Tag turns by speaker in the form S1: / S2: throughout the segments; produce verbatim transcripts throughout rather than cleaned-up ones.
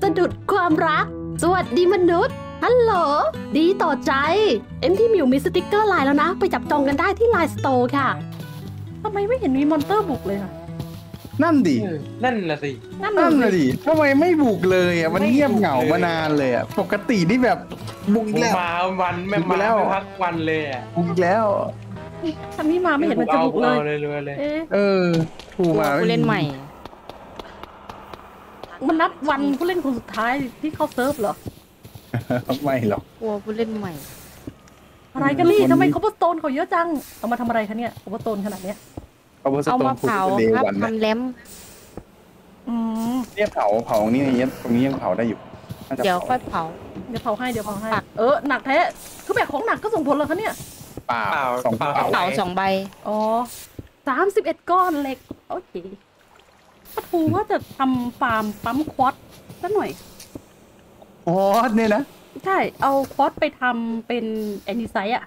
S1: สะดุดความรักสวัสดีมนุษย์ฮัลโหลดีต่อใจเอ็มที่มิวมีสติกเกอร์ไลน์แล้วนะไปจับจองกันได้ที่ไลน์สโตร์ค่ะทำไมไม่เห็นมีมอนเตอร์บุกเลยค่ะ
S2: นั่นดิ
S3: นั่นน่ะสิ
S2: นั่นน่ะดิทำไมไม่บุกเลยอ่ะมันเงียบเหงามานานเลยอ่ะปกตินี่แบบบุกแล้ว
S3: มาวันไม่มาไม่พักวันเลยอ่ะ
S2: บุกแล้ว
S1: ทำนี้มาไม่เห็นมันจะบุกเลย
S2: เออถูกมา
S4: ผู้เล่นใหม่
S1: มันนับวันผู้เล่นคนสุดท้ายที่เข้าเซิร์ฟเหรอ
S2: ไม่หรอก
S4: กลัวผู้เล่นใหม่
S1: อะไรกันนี่ทำไมคอปเปอร์สโตนเขาเยอะจังเอามาทำอะไรคะเนี่ยคอปเปอร์สโตนขนาดเนี้ย
S4: เอามาเผาครับทำแลม
S2: เนี่ยเผาเผานี่เนี่ยตรงนี้ยังเผาได้อยู่
S4: เดี๋ยวค่อยเผา
S1: เดี๋ยวเผาให้เดี๋ยวเผาให้เออหนักแท้คือแบบของหนักก็ส่งผลเลยคะเนี่ย
S2: เปล่าสองเผา
S4: สองใบ
S1: อ๋อสามสิบเอ็ดก้อนเหล็กโอเคปะทูว่าจะทำฟาร์มปั๊มควอตสักหน่อย
S2: ควอตเนี่ยนะ
S1: ใช่เอาควอตไปทำเป็นแอนนิไซต์อ่ะ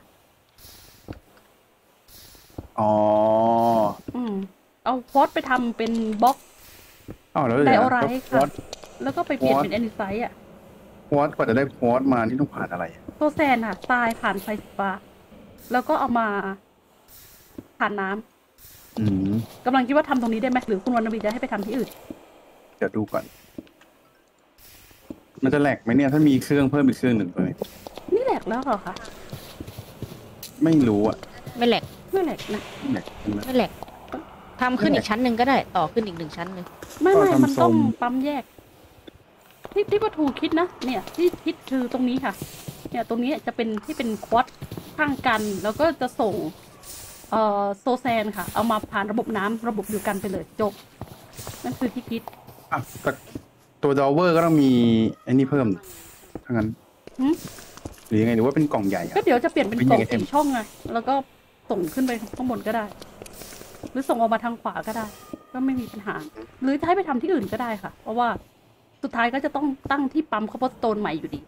S2: อ๋อ
S1: อืมเอาควอตไปทำเป็นบล็อกไดโอไรท์ค่ะแล้วก็ไปเปลี่ยนเป็นแอนนิไซต์อ่ะ
S2: ควอตกว่าจะได้ควอตมาที่ต้องผ่านอะไร
S1: โซแซนค่ะทรายผ่านไฟฟ้าแล้วก็เอามาผ่านน้ำกำลังคิดว่าทำตรงนี้ได้ไหมหรือคุณวรรณวีจะให้ไปทำที่อื่น
S2: เดี๋ยวดูก่อนมันจะแหลกไหมเนี่ยถ้ามีเครื่องเพิ่มอีกเครื่องหนึ่งเลย
S1: นี่แหลกแล้วเหรอคะ
S2: ไม่รู้อ่ะ
S4: ไม่แหลก
S1: ไม่แหลกนะ
S4: ไม่แหลกทำขึ้นอีกชั้นหนึ่งก็ได้ต่อขึ้นอีกหนึ่งชั้นเลย
S1: ไม่ไม่มันต้องปั๊มแยกที่ที่ประตูคิดนะเนี่ยที่คิดคือตรงนี้ค่ะเนี่ยตรงนี้จะเป็นที่เป็นควอตข้างกันแล้วก็จะส่งเอ่อโซแซนค่ะเอามาผ่านระบบน้ำระบบเดียวกันไปเลยจบนั่นคือที่คิด
S2: อ่ะแต่ตัวดอเวอร์ก็ต้องมีไอ้นี่เพิ่มทั้งนั้นหรือยังไงหรือว่าเป็นกล่องใหญ่
S1: ก็เดี๋ยวจะเปลี่ยนเป็นกล่องสี่ช่องไงแล้วก็ส่งขึ้นไปข้างบนก็ได้หรือส่งออกมาทางขวาก็ได้ก็ไม่มีปัญหาหรือจะให้ไปทำที่อื่นก็ได้ค่ะเพราะว่าสุดท้ายก็จะต้องตั้งที่ปั๊มคอปเปอร์สโตนใหม่อยู่ดี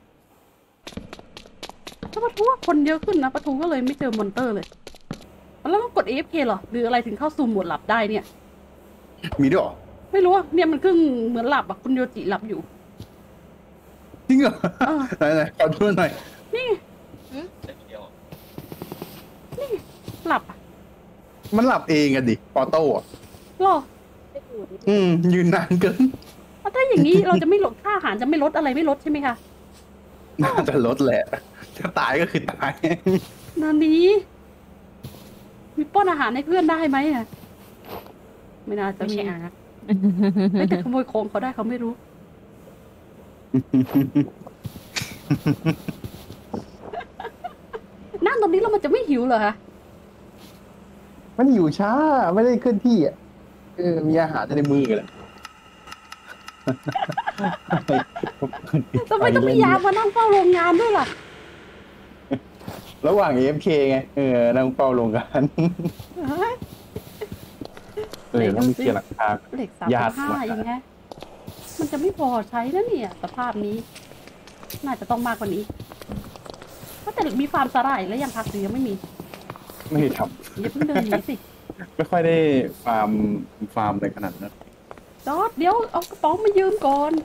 S1: ถ้าปะทูคนเยอะขึ้นนะปะทูก็เลยไม่เจอมอนเตอร์เลยแล้วต้องกด เอ เอฟ เค เหรอหรืออะไรถึงเข้าสู่โหมดหลับได้เนี่ย
S2: มีด้วยหรอ
S1: ไม่รู้เนี่ยมันก็เหมือนหลับอ่ะคุณโยจิหลับอยู่
S2: จริงเหรอไหนไหนขอดูหน่อย
S1: นี่นี่หลับอ่ะ
S2: มันหลับเองอะดิออโต้อะ
S1: หรอ
S2: อืมยืนนานเกิน
S1: ถ้าอย่างนี้เราจะไม่ลดค่าอาหารจะไม่ลดอะไรไม่ลดใช่ไหมคะ
S2: น่าจะลดแหละถ้าตายก็คือตาย
S1: นานี้มีป้อนอาหารให้เพื่อนได้ไหมอ่ะไม่น่าจะมีอ่ะไม่แต่ขโมยของเขาได้เขาไม่รู้นั่งตรงนี้แล้วมันจะไม่หิวเหรอคะ
S2: มันอยู่ช้าไม่ได้เคลื่อนที่อ่ะเออมีอาหารในมือกันแหละ
S1: ทำไมต้องมียามมานั่งเฝ้าโรงงานด้วยล่ะ
S2: ระหว่าง เอ เอฟ เค ไงเออนั่งเฝ้าโรงงานเลยต้องมีเกียร์หลักคา
S1: เหล็กสามห้าอย่างเงี้ยมันจะไม่พอใช้นะเนี่ยสภาพนี้น่าจะต้องมากกว่านี้ก็แต่มีฟาร์มสาหร่ายแล้วยังพักหรือยังไม่มี
S2: ไม่ท
S1: ำอย่าเพิ่งเดินหนีสิ
S2: ไม่ค่อยได้ฟาร์มฟาร์มในขนาดนั้น
S1: จอดเดี๋ยวเอากระป๋องมายืมก่อน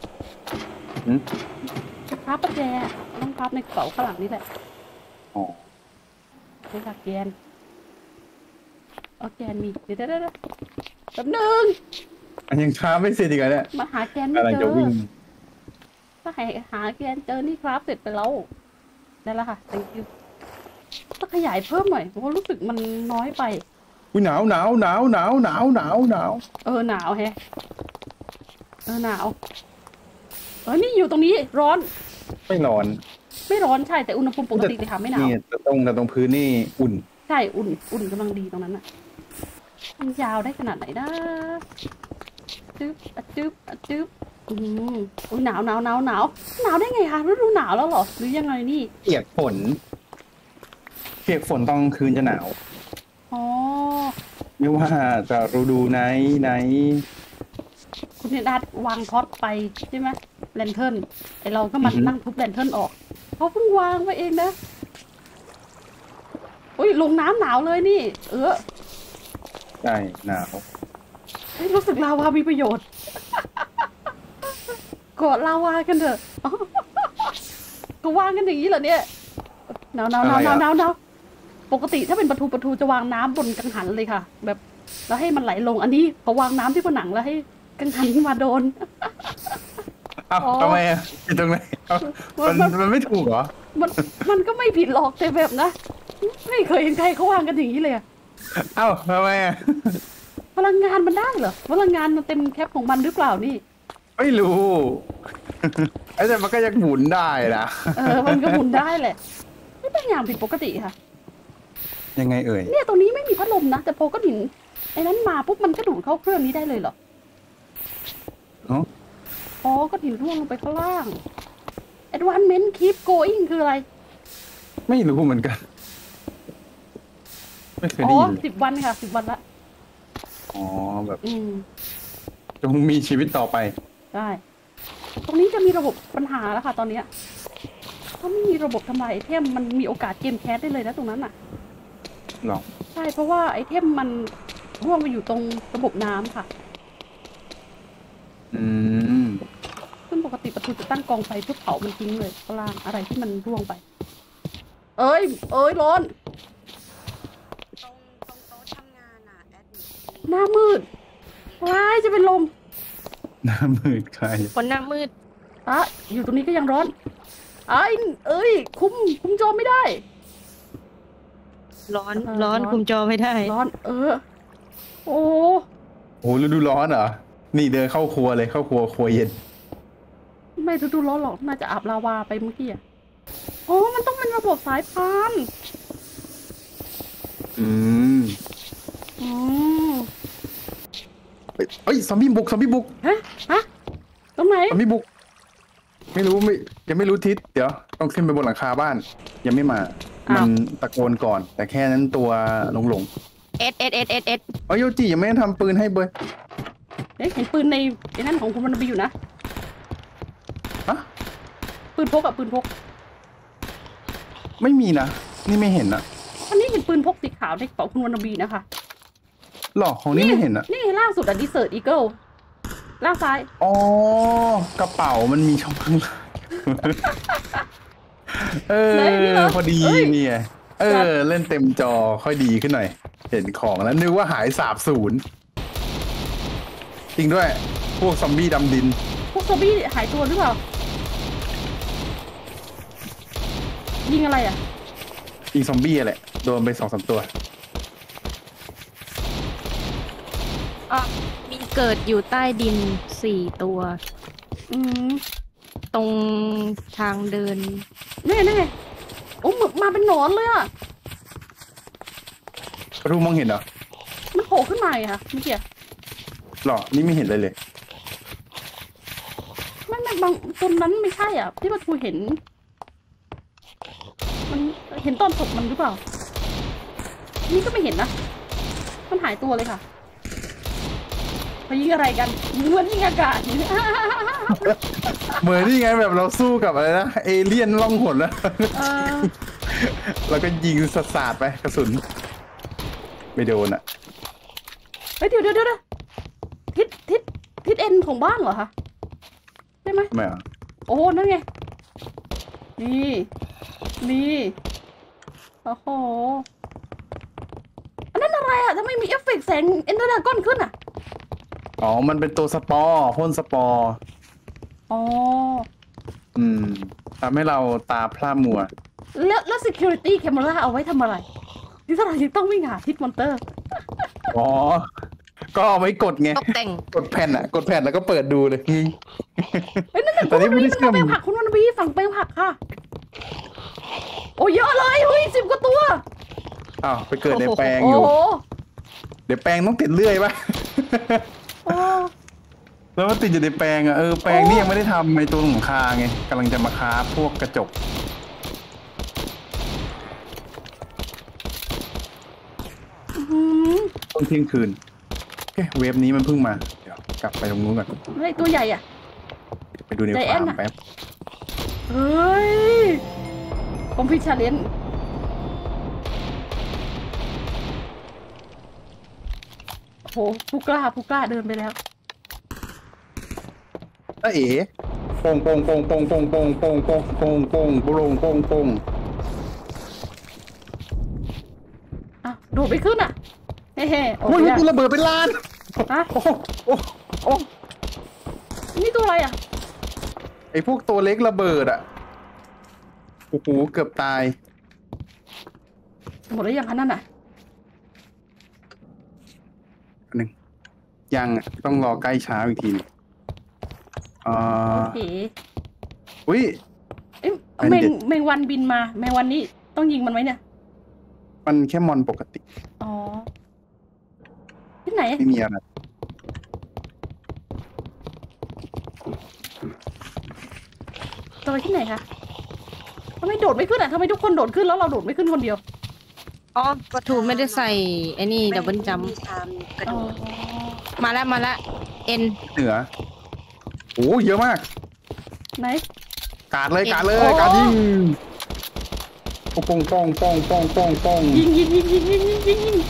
S1: พับประแจต้องพับในกระเป๋าข้างหลังนี่แหละ
S2: อ๋อ
S1: ไม่ค่ะแกนเอาแกนมีเดี๋ยวเดี๋ยวเดี๋ยวแป๊บนึง
S2: อันยังช้าไม่เสร็จอีกเนี่ย
S1: มาหาแกนไม่เจอถ้าหาหาแกนเจอนี่ครับเสร็จไปแล้วได้แล้วค่ะ thank you ต้องขยายเพิ่มหน่อยเพราะรู้สึกมันน้อยไป
S2: อุ้ยหนาวหนาวหนาวหนาวหนาวหนาวหนาว
S1: เออหนาวแฮะเออหนาวเออนี่อยู่ตรงนี้ร้อน
S2: ไม่ร้อน
S1: ไม่ร้อนใช่แต่อุณหภูมิปกติเลยค่ะไม่หนาว
S2: นี่แต่ตรงแต่ตรงพื้นนี่อุ่น
S1: ใช่อุ่นอุ่นกำลังดีตรงนั้นอ่ะมันยาวได้ขนาดไหนนะจึ๊บอะจึ๊บอะจึ๊บอืมอุ้ยหนาวหนาวหนาวหนาวหนาวได้ไงคะฤดูหนาวแล้วเหรอหรือยังไงนี่
S2: เปียกฝนเปียกฝนตอนคืนจะหนาว
S1: อ๋อ
S2: ไม่ว่าจะฤดูไหนไหน
S1: คุณเนดัดวางท็อตไปใช่ไหมแลนเทิร์นไอเราก็มานั่งทุบแลนเทิร์นออกเขาเพิ่งวางไว้เองนะอุ้ยลงน้ำหนาวเลยนี่เออ
S2: ใช่หนาว
S1: รู้สึกลาวามีประโยชน์โกเกาะลาวากันเถอะก็วางกันอย่างนี้เหรอเนี่ยหนาวหนาวหนาวหนาวหนาวหนาวปกติถ้าเป็นปลาทูปลาทูจะวางน้ำบนกังหันเลยค่ะ แบบแล้วให้มันไหลลงอันนี้เขาวางน้ำที่ผนังแล้วให้กังหันมาโดน
S2: เอ้าทำไมอ่ะอยู่ตรงไหนมันมันไม่ถูกเหรอ
S1: มันมันก็ไม่ผิดหรอกแต่แบบนะไม่เคยเห็นใครเขาวางกันอย่างนี้เลยอะ
S2: เอ้าทำไมอ่ะ
S1: พลังงานมันได้เหรอพลังงานมันเต็มแคปของมันหรือเปล่านี่
S2: ไม่รู้ไอ้แต่มันก็ยังหมุนได้นะ
S1: เออมันก็หมุนได้แหละไม่เป็นอย่างผิดปกติค่ะ
S2: ยังไงเอ่ย
S1: เนี่ยตรงนี้ไม่มีพัดลมนะแต่พอก็หินไอ้นั้นมาปุ๊บมันก็ดูดเข้าเครื่องนี้ได้เลยเหรออ๋อก็หินร่วงลงไปข้างล่าง Advancement keep going คืออะไร
S2: ไม่รู้เหมือนกันไม่เคยได้ยิน
S1: สิบวันค่ะสิบวันละ
S2: อ๋อแบบ
S1: อืม
S2: จงมีชีวิตต่อไป
S1: ได้ตรงนี้จะมีระบบปัญหาแล้วค่ะตอนนี้ถ้าไม่มีระบบทำลายไอเทมมันมีโอกาสเกมแคสได้เลยนะตรงนั้นอ่ะ
S2: หรอ
S1: ใช่เพราะว่าไอเทมมันร่วงไปอยู่ตรงระบบน้ำค่ะ
S2: อืม
S1: ซึ่งปกติประตูจะตั้งกองไฟเพื่อเผามันทิ้งเลยข้างล่างอะไรที่มันร่วงไปเอ้ยเอ้ยร้อน
S5: ตรงตรงโต๊ะทำงานอ่ะแอดมิน
S1: หน้ามืดว้ายจะเป็นลม
S2: หน้ามืดใคร
S4: คนหน้ามืด
S1: อ่ะอยู่ตรงนี้ก็ยังร้อนไอ้เอ้ยคุมคุมจอไม่ได้
S4: ร้อนร้อนคุมจอไม่ได้
S1: ร้อนเออโอ้
S2: โหฤดูร้อนเหรอนี่เดินเข้าครัวเลยเข้าครัวครัวเย็น
S1: ไม่ฤดูร้อนหรอกน่าจะอาบลาวาไปเมื่อกี้อ่ะโอ้มันต้องเป็นระบบสายพาน
S2: อืม
S1: อืม
S2: เอ้ยซอมบี้บุกซอมบี้บุก
S1: ฮะฮะตรงไหน
S2: ซอมบี้บุกไม่รู้ไม่ยังไม่รู้ทิศเดี๋ยวต้องขึ้นไปบนหลังคาบ้านยังไม่มามันตะโกนก่อนแต่แค่นั้นตัวหลงหลง
S4: เอสเอสเอสเอสเอส
S2: เอ้ยโยจิยังไม่ได้ทำปืนให้เบย
S1: เอ๊ะเห็นปืนในไอ้นั่นของคุณมันมีอยู่นะ
S2: ฮะ
S1: ปืนพกอะปืนพก
S2: ไม่มีนะนี่ไม่เห็นนะ
S1: อันนี้เห็นปืนพกสีขาวในกระเป๋าคุณวันบีนะคะ
S2: หรอของนี่ไม่เห็นอะ
S1: นี่ล่าสุดอะดิเซอร์ตอีเกิลล่างซ้าย
S2: อ๋อกระเป๋ามันมีช่องข้างล่างเออพอดีเนี่ยเออเล่นเต็มจอค่อยดีขึ้นหน่อยเห็นของแล้วนึกว่าหายสาบสูญจริงด้วยพวกซอมบี้ดำดิน
S1: พวกซอมบี้หายตัวหรือเปล่ายิงอะไรอ่ะ
S2: ยิงซอมบี้แหละโดนไปสองสามตัว
S4: อ่ะมีเกิดอยู่ใต้ดินสี่ตัว
S1: อืม
S4: ตรงทางเดิน
S1: นี่นี่โอ้หมึกมาเป็นหนอนเลยอ่ะ
S2: ประตูมองเห็นเหรอ
S1: มันโผล่ขึ้นมาค่ะเมื่อกี้
S2: หรอนี่ไม่เห็นเลยเลย
S1: ไม่ไม่บางตรงนั้นไม่ใช่อ่ะที่ประตูเห็นมันเห็นตอนศพมันหรือเปล่านี่ก็ไม่เห็นนะมันหายตัวเลยค่ะไปยิงอะไรกันเหมือนยิงอากาศ
S2: เหมือนนี่ไงแบบเราสู้กับอะไรนะเอเลี่ยนล่องหนแล้วแล้วก็ยิงสาดไปกระสุนไม่โดนอ่ะ
S1: เฮ้ยเดี๋ยวเดี๋ยวเดี๋ยวทิศทิศทิศเอ็นของบ้านเหรอคะใช่ไหม
S2: ไม่อ่ะ
S1: โอ้นั่นไงนี่นี่โอ้โหอันนั้นอะไรอ่ะทำไมมีเอฟเฟกต์แสงเอ็นเดอร์ดากอนขึ้นอ่ะ
S2: อ๋อมันเป็นตัวสปอร์พ่นสปอร์
S1: อ๋อ
S2: อืมทำให้เราตาพร่ามัว
S1: แล้วแล้ว security camera เอาไว้ทำอะไรที่สถานีต้องวิ่งหาทิศมอนเตอร์
S2: อ๋อก็เอาไว้กดไง
S4: ตกแต่ง
S2: กดแผ่นอ่ะกดแผ่นแล้วก็เปิดดูเลย
S1: เฮ้ยนั่นแต่คุณวันนี้มันแปลงผักคุณวันนี้ฝั่งแปลงผักค่ะโอ้เยอะเลยเฮ้ยสิบกว่าตัว
S2: อ้าวไปเกิดในแปลงอยู่เดี๋ยวแปลงต้องติดเลื่อยป่ะแล้วมันติดอยู่ในแปลงอ่ะเออแปลงนี่ยังไม่ได้ทำในตัวหลังคาไงกำลังจะมาค้าพวกกระจกต้นเที่ยงคืนโอเคเวฟนี้มันเพิ่งมาเดี๋ยวกลับไปตรงนู้นก่อน
S1: เฮ้ยตัวใหญ่อ่ะ
S2: ไปดูในฟาร์มแป๊บ
S1: เฮ้ยคอมพิวชาเลนจ์โหผู้กล้าผู้กล้าเดินไปแล้ว
S2: เอ๋โป่งโป่งโป่งโป่งโป่งโป่งโป่งโป่งโป่งโป่งโป่งโป่งโป่ง
S1: อ่ะโดดไปขึ้นอ่ะเฮ้ๆโอ้
S2: โอ้ย
S1: ย
S2: กูระเบิดเป็นล้าน
S1: ฮะ
S2: โอ้โหโอ้โอ้
S1: นี่ตัวอะไรอ่ะ
S2: ไอพวกตัวเล็กระเบิดอ่ะโอ้โหเกือบตาย
S1: หมดแล้วยังคะนั่นอ่ะ
S2: หนึ่งยังอะต้องรอใกล้เช้าอีกทีหนึงอ่า
S1: โอเค
S2: อุ้ย
S1: เอ้ย
S2: อัน
S1: แม
S2: เด็
S1: ง
S2: ด
S1: แมงวันบินมา แมงวันนี้ต้องยิงมันไหมเนี่ย
S2: มันแค่มอนปกติ
S1: อ๋อ ที่ไหน
S2: ไม่มีอะไร
S1: จะไปที่ไหนคะทำไมโดดไม่ขึ้นอ่ะทำไมทุกคนโดดขึ้นแล้วเราโดดไม่ขึ้นคนเดียว
S4: อ๋อปลาทูไม่ได้ใส่ไอ้นี่ดับเบิลจัม
S5: มีชามกระ
S1: อ๋อ
S5: ดูก
S4: มาแล้วมาแล้วเอ็น
S2: เหนือโอ้เยอะมาก
S1: ไหน
S2: กาดเลย
S4: เอ็ด
S2: กาดเลย
S1: โอ้
S2: กาดยิงโป่งโป่งโป่งโป่งโป่งโป่ง
S1: ยิงยิงยิงยิงยิงยิงยิงยิง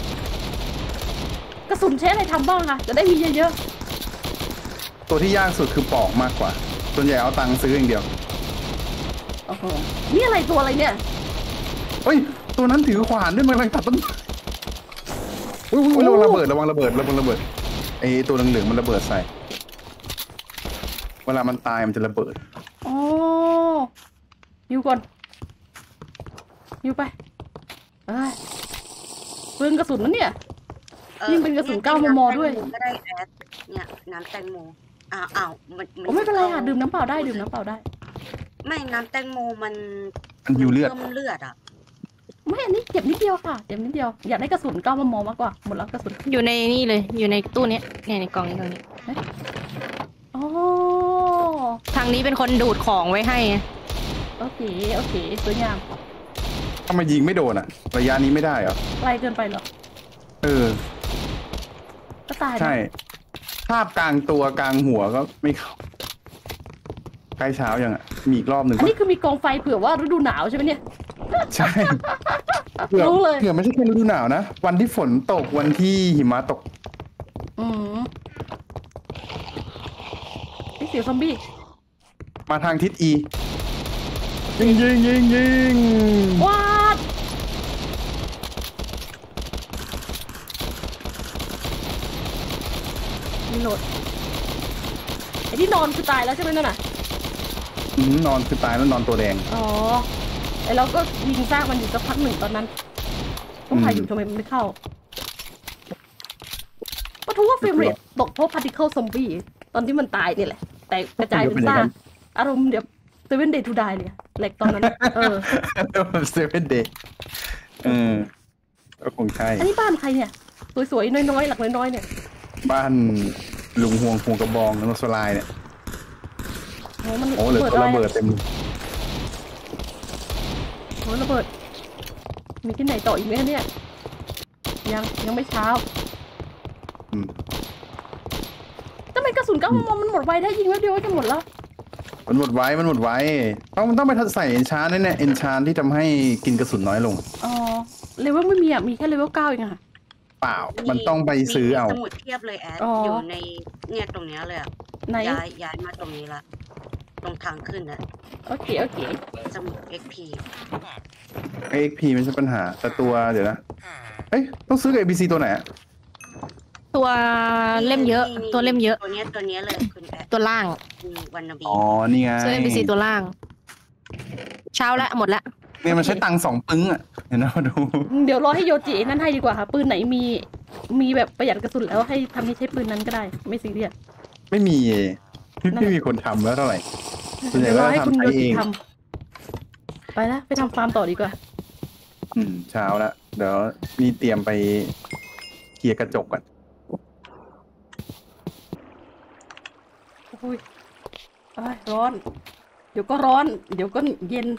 S1: กระสุนใช้อะไรทำบ้างคะจะได้มีเยอะ
S2: ตัวที่ยากสุดคือปอกมากกว่า ส่วนใหญ่เอาตังค์ซื้ออย่างเดียว
S1: ๆโอ้โหนี่อะไรตัวอะไรเนี่ย
S2: เฮ้ย ตัวนั้นถือขวานด้วยมันกำลังตัดต้นไม้อุ้ยอุ้ยระวังระเบิดระวังระเบิดระวังระเบิดไอตัวเหลืองๆมันระเบิดใส่ เวลามันตายมันจะระเบิด
S1: อ๋ออยู่ก่อนอยู่ไปเอ้ยปืนกระสุนนั่นเนี่ย
S5: ออ
S1: ยิ่งเป็นกระสุนเก้ามมด้วย
S5: น้ำแตงโก็ได้แอดเนี่ยน้ำแตงโมอ้าวอ้าวมัน
S1: โอ้ไม่เป็นไรค่ะดื่มน้ำเปล่าได้ดื่มน้ำเปล่าได้
S5: ไม่น้ำแตงโมมัน
S2: มันหิวเลือด
S5: พิ่มเลือดอ่ะ
S1: ไม่อันนี้เจ็บนิดเดียวค่ะเจ็บนิดเดียวอยากได้กระสุนเก้ามมมากกว่าหมดแล้วกระสุน
S4: อยู่ในนี่เลยอยู่ในตู้เนี้ยเนี่ยในกล่องนี้ตรงนี้
S1: อ๋อ
S4: ทางนี้เป็นคนดูดของไว้ให้ไง
S1: โอเคโอเคสวยงาม
S2: ทำไมยิงไม่โดนอะระยะนี้ไม่ได้เหรอ
S1: ไกลเกินไปเหรอ
S2: เออ
S1: ก็ตายนะ
S2: ใช่ ภาพกลางตัวกลางหัวก็ไม่เข้าใกล้เช้ายังอะมีอีกรอบหนึ่ง
S1: อัน
S2: ปะ
S1: นี้คือมีกองไฟเผื่อว่าฤดูหนาวใช่ไหมเนี่ย
S2: ใช่เผื่อ
S1: รู้เลย
S2: เผื่อไม่ใช่แค่ฤดูหนาวนะ วันที่ฝนตกวันที่หิมะตก
S1: อืมนี่เสียวซอมบี้
S2: มาทางทิศอียิงยิงยิงยิง
S1: วาดรีโหลดไอ้ที่นอนคือตายแล้วใช่ไหมนั่นน่ะ
S2: อืมนอนคือตายแล้วนอนตัวแดง
S1: อ๋อไอ้เราก็ยิงซากมันอยู่สักพักหนึ่งตอนนั้นต้องถ่ายอยู่ทำไมมันไม่เข้าก็ทุกว่าเฟรมเรทตกเพราะพาร์ติเคิลซอมบี้ตอนที่มันตายนี่แหละ แต่กระจายเป็นซากอารมณ์เดี๋ยวเซเว่นเดย์ทูไดเลยแหลกตอนนั้น เออ
S2: เซเว่นเดย์เออก็คงใช่
S1: อันนี้บ้านใครเนี่ย สวยๆ น้อยๆ หลักน้อยๆ เนี่ย
S2: บ้านลุงห่วงห่วงกระบองนกสลายเนี่ย
S1: โอ้มัน
S2: โอ้เหลือตัวระเบิดเต็ม
S1: โอ้ระเบิด มีที่ไหนต่ออีกไหมเนี่ย ยังยังไม่เช้า
S2: อืม
S1: ทำไมกระสุนเก้ามมมันหมดไวได้ยิงแป๊บเดียวก็จะหมดแล้ว
S2: มันหมดไว้มันหมดไว้ต้องมันต้องไปใส่เอนชาร์นั่นเนี่ยเอนชาร์ที่ทำให้กินกระสุนน้อยลง
S1: อ๋อ เลเวลไม่มีอ่ะ มีแค่เลเวลเก้าเองอะค่ะ
S2: เปล่า มันต้องไปซื้อเอา
S5: มีสมุดเทียบเลยแอด
S1: อ๋อ
S5: อ
S1: อ
S5: ยู่ในเนี่ยตรงเนี้ยเลยอะ
S1: ไหน
S5: ย้ายย้ายมาตรงนี้ละตรงทางขึ้นนะ
S1: โอเค โอเค
S5: สมุด เอ็กซ์ พี
S2: เอ็กพีไม่ใช่ปัญหา แต่ตัวเดี๋ยวนะ เอ้ยต้องซื้อกับ เอ บี ซี ตัวไหนอะ
S4: ตัวเล่มเยอะ
S5: นี่
S4: ตัวเล่มเยอะ
S5: ตัวเนี้ยตัวเนี้ยเลยคุณแอด
S4: ตัวล่าง
S5: วันนาบี
S2: อ๋อ นี่ไง
S4: ซื้อ เอ็ม บี ซี ตัวล่าง เช้าละหมดละ
S2: เนี่ยมันใช้ตังค์สองปึ้งอะเห็นไหมมาดู
S1: เดี๋ยวรอให้โยจินั่นให้ดีกว่าค่ะ ปืนไหนมี มีแบบประหยัดกระสุนแล้วให้ทำให้ใช้ปืนนั้นก็ได้ ไม่ซีเรียส
S2: ไม่มี
S1: นั่น
S2: ไม่มีคนทำแล้วเท่าไหร่ ส่วนใหญ่
S1: เดี๋ยวรอให้
S2: ก็
S1: คุณ
S2: ทำ
S1: โย
S2: ใช้
S1: จิ
S2: เอง
S1: ทำไปละไปทำฟาร์มต่อดีกว่า
S2: อืมเช้าแล้วเดี๋ยวนี่เตรียมไปเคลียร์กระจกก่อน
S1: อุ้ยเอ้ยร้อน เดี๋ยวก็ร้อน เดี๋ยวก็เย็น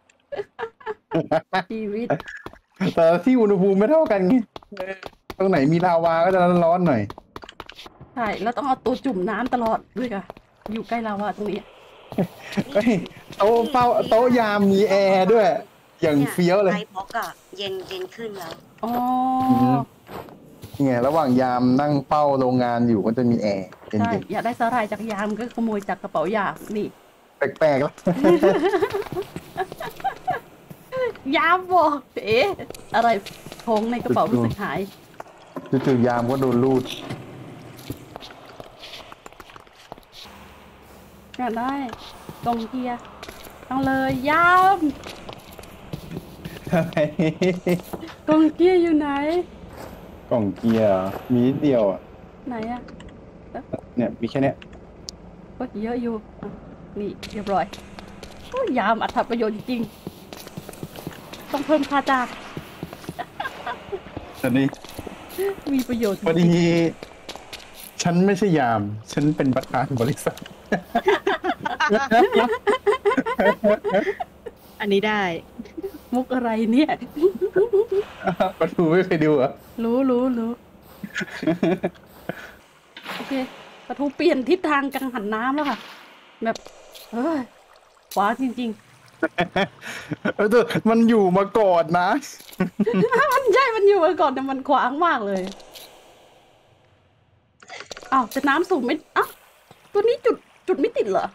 S1: ชีวิต
S2: แต่ที่อุณหภูมิไม่เท่ากันไงเออตรงไหนมีลาวาก็จะร้อนๆหน่อย
S1: ใช่ แล้วต้องเอาตัวจุ่มน้ำตลอดด้วยค่ะ อยู่ใกล้ลาวาตรงนี้
S2: เฮ้ยโต๊ะเฝ้าโต๊ะยามมีแอร์ด้วย อย่างเฟี้ยวเลย
S5: ไลท์บล็อกอะเย็นเย็นขึ้นแล้ว
S1: อ๋อ
S2: นี่ไงระหว่างยามนั่งเฝ้าโรงงานอยู่ก็จะมีแอร์เย็น
S1: ใช่
S2: เย็น
S1: อยากได้สาหร่ายจากยามก็ขโมยจากกระเป๋ายามนี่
S2: แปลกๆแล้ว
S1: ยามบอกเอ๊ะอะไรทงในกระเป๋ารู้สึกหาย
S2: จู่ๆยามก็โดนลูด
S1: อยากได้กองเกียร์ต้องเลยยาม
S2: อะไร
S1: กองเกียร์อยู่ไหน
S2: กล่องเกียร์มีนิดเดียวอ่ะ
S1: ไหนอะ
S2: เนี่ยมีแค่เนี้ย
S1: ก็เยอะอยู่อ่ะนี่เรียบร้อยโอ้ยยามอัตประโยชน์จริงๆต้องเพิ่มค่าจ้าง
S2: ตอนนี้
S1: มีประโยชน์จ
S2: พอ
S1: ริง
S2: ดีฉันไม่ใช่ยาม ฉันเป็นประธานบริษัท
S4: อันนี้ได้
S1: ๆมุกอะไรเนี่ย
S2: ประตูไม่เคยดูเหรอ่ะ
S1: รู้รู้รู้โอเคประตูเปลี่ยนทิศทางกังหันน้ำแล้วค่ะ แบบเฮ้ยขวาจริง
S2: เออแต่มันอยู่มาก่อนนะ
S1: ๆ มันใช่มันอยู่มาก่อนแต่มันขวางมากเลยอ้าวแต่น้ำสูงไม่อ้าวตัวนี้จุดจุดไม่ติดเหรอ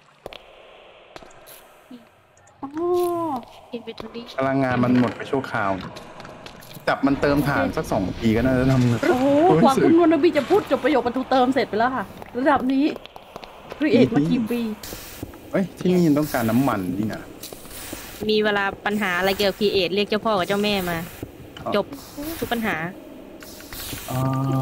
S1: อ๋อ
S4: อินเวนทอรี่
S2: พลังงานมันหมดไปชั่วคราว จับมันเติมถ่านสักสองทีก็น่าจะทำ
S1: โอ้โหกว่าคุณวรรณบีจะพูดจบประโยคประตูเติมเสร็จไปแล้วค่ะ ระดับนี้ครีเอทมากี่ปี
S2: เอ้ยที่นี่ต้องการน้ำมันนี่นะ
S4: มีเวลาปัญหาอะไรเกี่ยวกับพีเอทเรียกเจ้าพ่อกับเจ้าแม่มา
S2: อ๋อ
S4: จบทุกปัญหา
S2: อ๋อ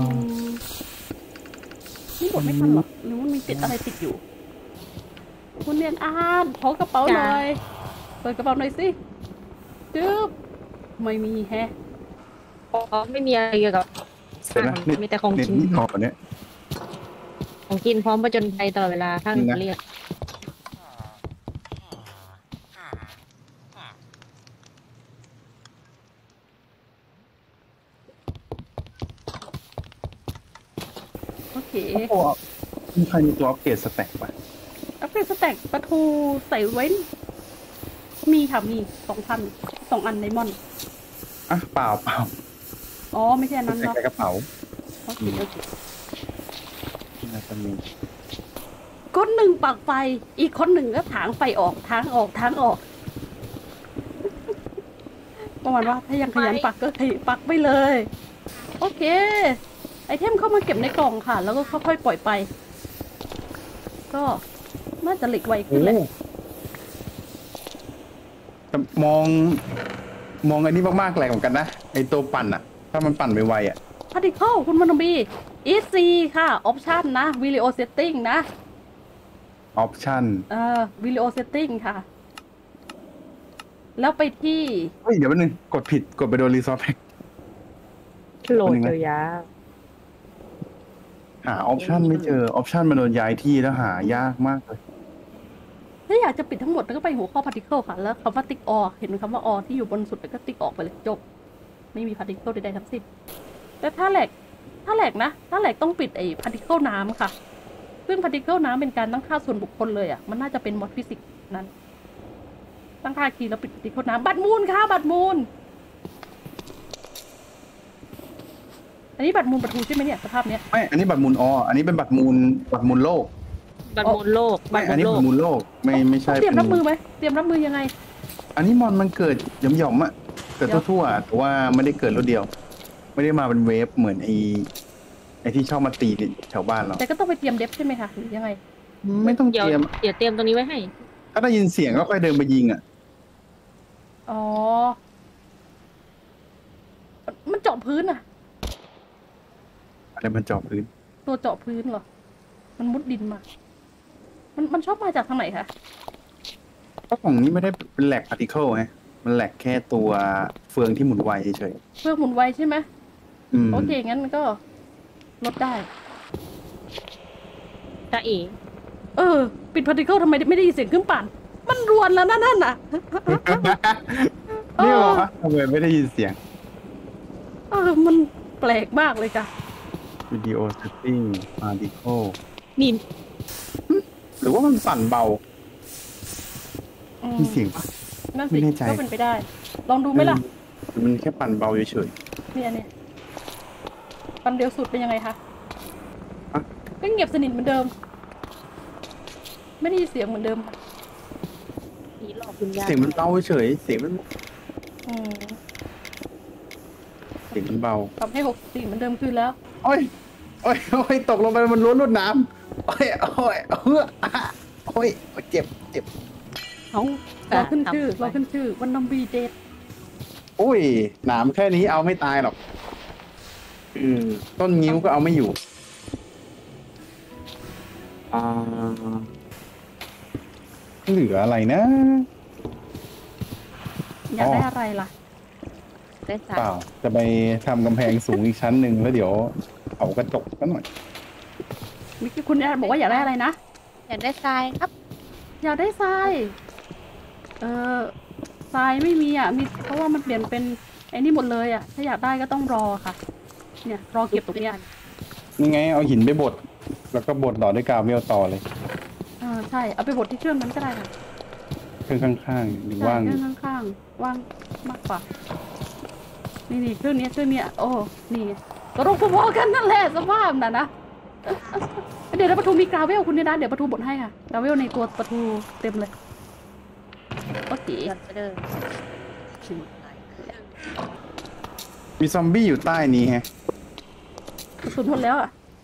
S1: นี่กดไม่ทันหรอหรือมันมีติดอะไรติดอยู่ คุณเรียนอ่านขอกระเป๋าหน่อย เปิดกระเป๋าหน่อยสิจึ๊บไม่มีแฮะ
S4: อ๋อไม่มีอะไรเกี่ยวกับ
S2: เดี๋ยวนะนี่
S4: มีแต่ของ
S2: นี่
S4: กิน
S2: นี่ของอันเนี้ย
S4: ของกินพร้อมประจนภัยตลอดเวลาถ้า
S2: นี่นะ
S4: เรียก
S1: โอเค
S2: โอ้โหมีใครมีตัวอัปเกรดสแต็กป่ะ
S1: อัปเกรดสแต็กประตูใส่ไว้มีค่ะมีสองพันสองอันไดมอนด์
S2: อ่ะเปล่าเปล่า
S1: อ๋อไม่ใช่อันนั้น
S2: ใส่
S1: เนาะ
S2: ในกระเป๋า
S1: โอเคโอเค
S2: น่าจะมี
S1: คนหนึ่งปักไฟ อีกคนหนึ่งก็ถางไฟออกทางออกทางออก ประมาณว่าถ้ายังขยันปักก็ขยันปักไปเลย โอเค ไอเทมเข้ามาเก็บในกล่องค่ะ แล้วก็ค่อยๆปล่อยไป ก็น่าจะเหล็กไวขึ้นแหละ
S2: โอ้แต่มอง มองอันนี้มากๆแรงเหมือนกันนะไอตัวปั่นอะถ้ามันปั่นไวๆอะ
S1: พาร์ติเคิลคุณมานบี อี ซี ค่ะ ออปชันนะ วิดีโอเซตติ้งนะ
S2: ออปชั่น
S1: เอ่อ วิดีโอเซตติ้งค่ะ แล้วไปที่
S2: เฮ้ยเดี๋ยวแป๊บนึงกดผิดกดไปโดนรีซอสแพ็ก
S4: โหลด
S2: คนหนึ่งนะ
S4: ยาว
S2: หาออปชั่นไม่เจอออปชั่นมันโดนย้ายที่แล้วหายากมากเลย
S1: ถ้าอยากจะปิดทั้งหมดก็ไปหัวข้อพาร์ติเคิลค่ะ แล้วคำว่าติ๊กออเห็นคำว่าออที่อยู่บนสุดแล้วก็ติ๊กออกไปเลยจบ ไม่มีพาร์ติเคิลใดๆทั้งสิ้นแต่ถ้าแหลกถ้าแหลกนะ ถ้าแหลกต้องปิดไอ้พาร์ติเคิลน้ำค่ะ ซึ่งพาร์ติเคิลน้ำเป็นการตั้งค่าส่วนบุคคลเลยอ่ะ มันน่าจะเป็นมอดฟิสิกส์นั้น ตั้งค่าคีย์แล้วปิดพาร์ติเคิลน้ำบัตรมูลค่ะบัตรมูล อันนี้บัตรมูลประตูใช่ไหมเนี่ยสภาพเนี้ย
S2: ไม่อันนี้บัตรมูลอออันนี้เป็นบัตรมูลบัตรมูลโลก
S4: ๆบัตรมูลโลกบั
S2: ไม่
S4: ตร
S2: อัน
S4: มูล
S2: นี้
S4: โล
S2: บั
S4: ก
S2: ตรมูลโลกไม่ไม่ใช่
S1: ต้องเตรียม
S2: ป็น
S1: รับมือไหมเตรียมรับมือยังไง
S2: อันนี้มอนมันเกิดหย่อมๆอะเกิดทั่วๆแต่ว่าไม่ได้เกิดรถเดียว ไม่ได้มาเป็นเวฟเหมือนไอ้ไอ้ที่ชอบมาตีแถวบ้านเรา
S1: แต่ก็ต้องไปเตรียมเดฟใช่ไหมคะหรือยังไง
S2: ไม่ต้องเต
S4: เดี๋ยว
S2: รียม
S4: เดี๋ยวเตรียมตรงนี้ไว้ให้
S2: ถ้าได้ยินเสียงก็ค่อยเดินไปยิงอะ
S1: อ๋อ มันเจาะพื้นอะ
S2: อะไรมันเจาะพื้น
S1: ตัวเจาะพื้นเหรอ มันมุดดินมา มันมันชอบมาจากทางไหนคะ
S2: เพราะของนี้ไม่ได้เป็นแหลกพาร์ติเคิลไงมันแหลกแค่ตัวเฟืองที่หมุนไวเฉย
S1: เพื่อหมุนไวใช่ไหม
S2: ๆอืม
S1: โอเค งั้นก็ลดได้
S4: ตาเอ๋
S1: เออ ปิดพาร์ติเคิลทำไมไม่ได้ยินเสียงเครื่องปั่น มันรวนแล้วนะนั่นน่ะ
S2: นี่เหรอทำไมไม่ได้ยินเสียง
S1: เออ มันแปลกมากเลยจ้ะ
S2: วิดีโอเซตติ้งพาร์ติเคิล
S4: นี่
S2: หรือว่ามันสั่นเบา
S1: อืม
S2: มีเสียงปะ
S1: นั่น
S2: ไม่
S1: สิ
S2: แน่ใจ
S1: ก็เป็นไปได้ ลองดูไหมล่ะ
S2: หรือมันแค่ปั่นเบาเฉย
S1: เนี่ยเนี่ยปันเดียวสุดเป็นยังไงคะ
S2: ๆ
S1: ก็เงียบสนิทเหมือนเดิม ไม่ได้ยินเสียงเหมือนเดิมค่ะ
S4: ผีหลอกคุณยาย
S2: เสียงมันเบาเฉยเสียงมัน
S1: อืม
S2: เสียงมันเบา
S1: ทำให้หกสี่เหมือนเดิมคืนแล้ว
S2: โอ้ยโอ้ยโอ้ยตกลงไปมันล้วนรดน้ำโอ้ยโอ้ยเออโอ้ยเจ็บเจ็บ
S1: เอารอขึ้นชื่อรอขึ้นชื่อวันนอมบีเดท
S2: โอ้ยหนามแค่นี้เอาไม่ตายหรอกอืมต้นงิ้วก็เอาไม่อยู่อ่าเหลืออะไรนะ
S1: อยากได้อะไรล่ะ
S4: ได้สา
S2: เปล่าจะไปทำกำแพงสูงอีกชั้นหนึ่งแล้วเดี๋ยวเอากระจกซะหน่อย
S1: มิกกี้คุณแอนบอกว่าอยากได้อะไรนะ
S4: อยากได้ทรายครับ
S1: อยากได้ทราย เออทรายไม่มีอ่ะ มีเพราะว่ามันเปลี่ยนเป็นไอ้นี่หมดเลยอ่ะ ถ้าอยากได้ก็ต้องรอค่ะ เนี่ยรอเก็บตรงเนี้ย
S2: ยังไงเอาหินไปบดแล้วก็บดต่อด้วยกาวเวลต่อเลย
S1: เออใช่ เอาไปบดที่เครื่องนั้นก็ได้ค่ะ
S2: เครื่องข้างๆหรือ
S1: ใช่
S2: ว่าง
S1: เครื่องข้างๆว่างมากกว่า นี่นี่เครื่องนี้เครื่องนี้โอ้ นี่ก็ต้องพอๆกันนั่นแหละสภาพน่ะนะ เดี๋ยวเราประตูมีกราเวลคุณเนี่ยนะ เดี๋ยวประตูบดให้ค่ะกราเวลในตัวประตูเต็มเลยโอเค
S4: อยากจะเดิน
S2: มีซอมบี้อยู่ใต้นี้แฮะ
S1: กระสุนหมดแล้วอ่ะ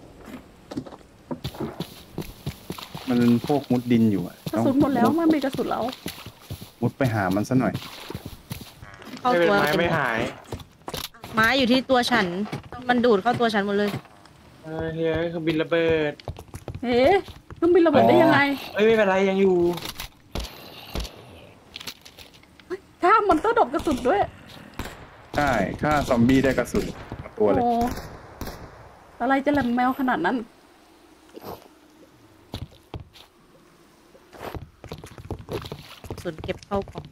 S2: มันพวกมุดดินอยู่อะ
S1: กระสุนหมดแล้วมันมีกระสุนแล้ว
S2: มุดไปหามันซะหน่อย
S4: เข้า
S3: ไม่เป็น
S4: ตัว
S3: ไม้ไม่หาย
S4: ไม้อยู่ที่ตัวฉัน มันดูดเข้าตัวฉันหมดเลย
S3: เออเฮ้ยคือบินระเบิด
S1: เอ๊ะเครื่องบินระเบิดได้ยังไง
S3: เอ้ยไม่เป็นไรยังอยู่
S1: ถ้ามอนเตอร์ดรอปกระสุนด้วย
S2: ใช่ฆ่าซอมบี้ได้กระสุนมาตัวเลย
S1: โอ้อะไรจะแหลมแมวขนาดนั้น
S4: ส่วนเก็บเข้ากล่อง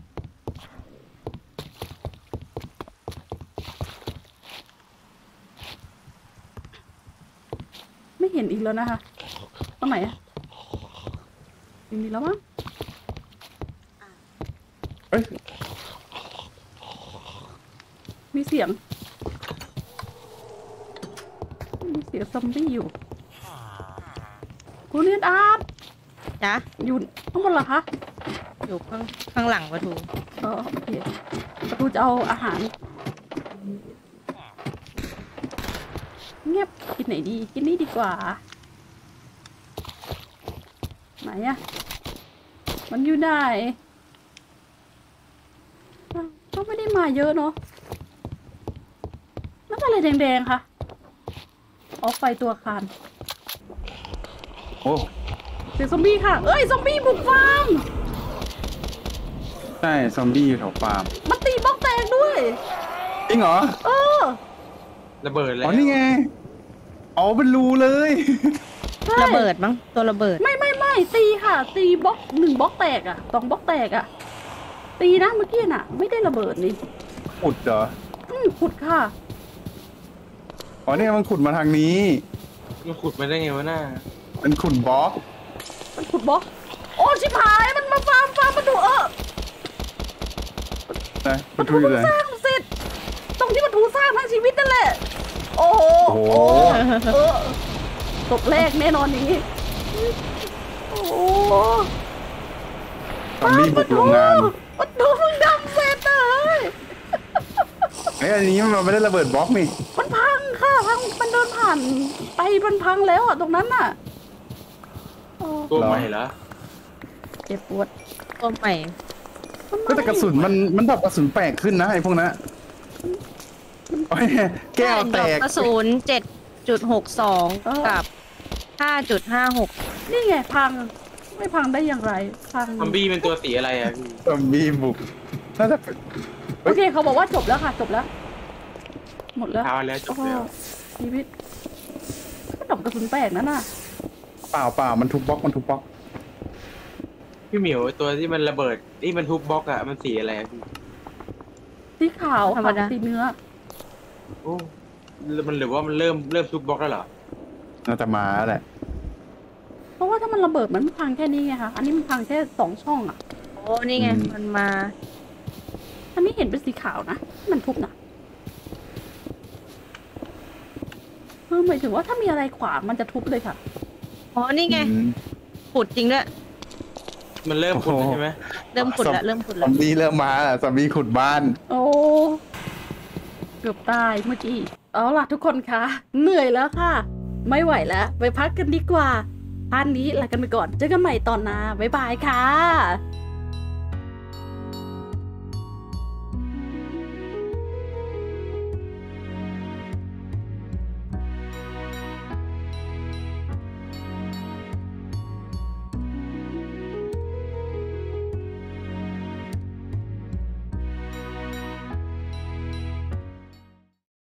S1: ไม่เห็นอีกแล้วนะคะตรงไหนอะไม่มีแล้วมั้ง
S2: เอ้ย
S1: มีเสียง มีเสียงซอมบี้อยู่คุณเนียนอาร์ต
S4: จ้ะ
S1: อยู่ข้างบนเหรอคะ
S4: อยู่ข้างข้างหลังประตู
S1: เออโอเคประตูจะเอาอาหาร เงียบกินไหนดี กินนี่ดีกว่า ไหนอะมันอยู่ไหนอ้าวก็ไม่ได้มาเยอะเนาะนั่นอะไรแดงๆคะออกไฟตัวอาคาร
S2: โอ้
S1: เสียงซอมบี้ค่ะ เอ้ย ซอมบี้บุกฟาร์ม
S2: ใช่ซอมบี้อยู่แถวฟาร์ม
S1: มันตีบล็อกแตกด้วย
S2: จริงเหรอ
S1: เออ
S3: ระเบิดแล้ว
S2: อ๋อนี่ไงอ๋อเป็นรูเลย
S1: ใช่
S4: ระเบิดมั้งตัวระเบิด
S1: ไม่ไม่ไม่ตีค่ะ ตีบล็อกหนึ่งบล็อกแตกอะสองบล็อกแตกอะตีนะเมื่อกี้น่ะ ไม่ได้ระเบิดนี่
S2: ขุดเหรอ
S1: อืมขุดค่ะ
S2: อ๋อเนี่ยมันขุดมาทางนี้
S3: มันขุดมาได้ไงวะหน้า
S2: เป็นขุดบล็อก
S1: มันขุดบล็อก โอ้ชิบหายมันมาฟาร์มฟาร์มมาดูเออ
S2: นะ
S1: ป
S2: มัน
S1: ระตู
S2: ทุย
S1: เพิ่ง
S2: เลย
S1: สร้างเสร็จ ตรงที่ประตูสร้างทั้งชีวิตนั่นแหละ โอ้โห
S2: โอ้โห
S1: เออตกแรกแน่นอนอย่างนี้ โอ้โห
S2: ซอมบี้บุกโรงงาน
S1: ประตูเพิ่งดำเสร็จเลย
S2: ไอ้ยอันนี้มันไม่ได้ระเบิดบล็อกนี่
S1: มันพังค่ะพังมันเดินผ่านไปมันพังแล้วอ่ะตรงนั้นน่ะโอ้
S3: ตัวใหม่เหรอ
S1: เจ็บปวด
S4: ตัวใหม่
S1: มัน
S2: ก็แต่กระสุนมันมันแบบกระสุนแปลกขึ้นนะไอ้พวกนั้นโอ้ยแก้วแตก
S4: กระสุนเจ็ดจุดหกสองกับห้าจุดห้าหก
S1: นี่ไงพังไม่พังได้อย่างไรพัง
S3: ซอมบี้เป็นตัวสีอะไรอ่ะพี่
S2: ซอมบี้บุกน่าจะเป็น
S1: โอเคเขาบอกว่าจบแล้วค่ะจบแล้ว หมดแล้ว
S3: เอาแล้วจ
S1: โอ้
S3: บ
S1: โห
S3: แล้ว
S1: ชีวิตก็ดอกกระสุนแปลกนั่นน่ะ
S2: เปล่าเปล่ามันทุบบล็อกมันทุบบล็อก
S3: พี่หมิวตัวที่มันระเบิดที่มันทุบบล็อกอ่ะมันสีอะไรอ่ะพี่
S1: สีขาวค่ะสีเนื้อ
S3: โอ้มันหรือว่ามันเริ่มเริ่มทุบบล็อกแล้วเหรอ
S2: น่าจะมาแล้วแหละ
S1: เพราะว่าถ้ามันระเบิดมันไม่พังแค่นี้ไงคะอันนี้มันพังแค่สองช่องอ่ะ
S4: โอ้นี่ไงมันมา
S1: อันนี้เห็นเป็นสีขาวนะมันทุบนะคือหมายถึงว่าถ้ามีอะไรขวางมันจะทุบเลยค่ะ
S4: อ๋อ นี่ไง
S2: อืม
S4: ขุดจริงด้วย
S3: มันเริ่มขุดแล้วใช่ไหม
S4: เริ่มขุดแล้วเริ่มขุด
S2: ซ
S4: แล้
S2: อ
S4: ว
S2: มบี้เริ่มมาแล้วซอมบี้ขุดบ้าน
S1: โอ้เกือบตายเมื่อกี้เอาล่ะทุกคนคะเหนื่อยแล้วค่ะ ไม่ไหวแล้ว ไปพักกันดีกว่าพาร์ทนี้ลากันไปก่อนเจอกันใหม่ตอนหน้าบ๊ายบายค่ะ